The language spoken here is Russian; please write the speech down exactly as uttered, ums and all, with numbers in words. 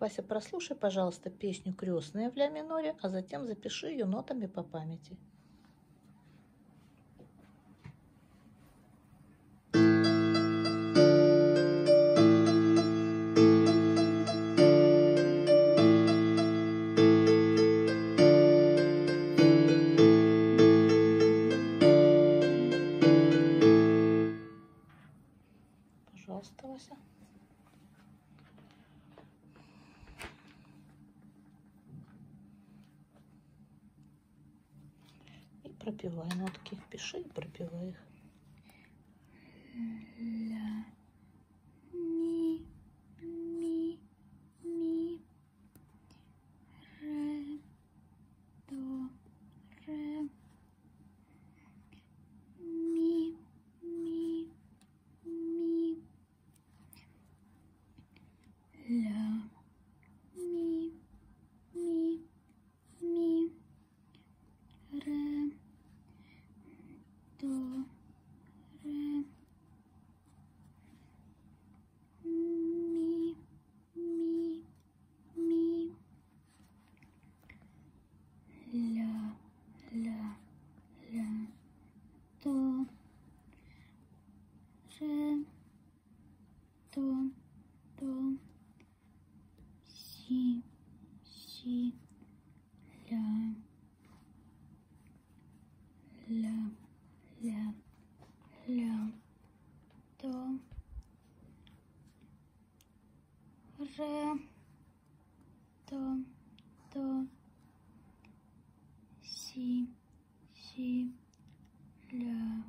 Вася, прослушай, пожалуйста, песню «Крестная» в ля миноре, а затем запиши ее нотами по памяти. Пожалуйста, Вася. И пропевай нотки. Пиши и пропевай их. Ля, ми, ми, ми, ре, до, ре, ми, ми, ми, ля, ми, ми, ми, ре, до, ре, ми, ми, ми, ля, ля, ля, до, ре, до, до, си, си, ля, ля, ля, ля, до, ре, до, до, си, си, ля.